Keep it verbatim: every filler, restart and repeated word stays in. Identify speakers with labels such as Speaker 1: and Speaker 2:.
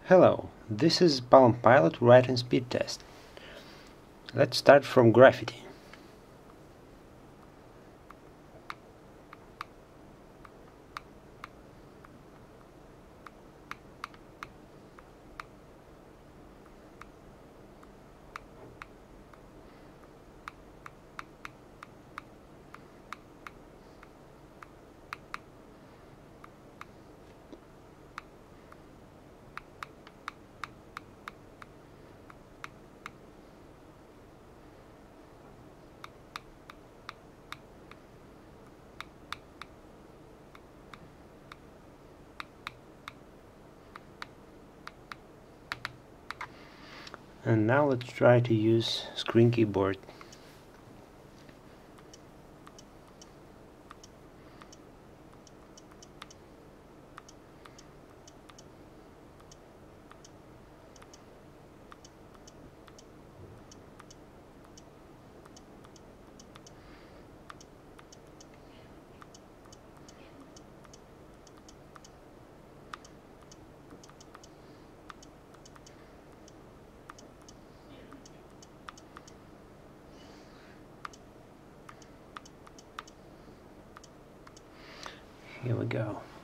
Speaker 1: Hello, this is Palm Pilot writing speed test. Let's start from Graffiti. And now let's try to use screen keyboard. Here we go.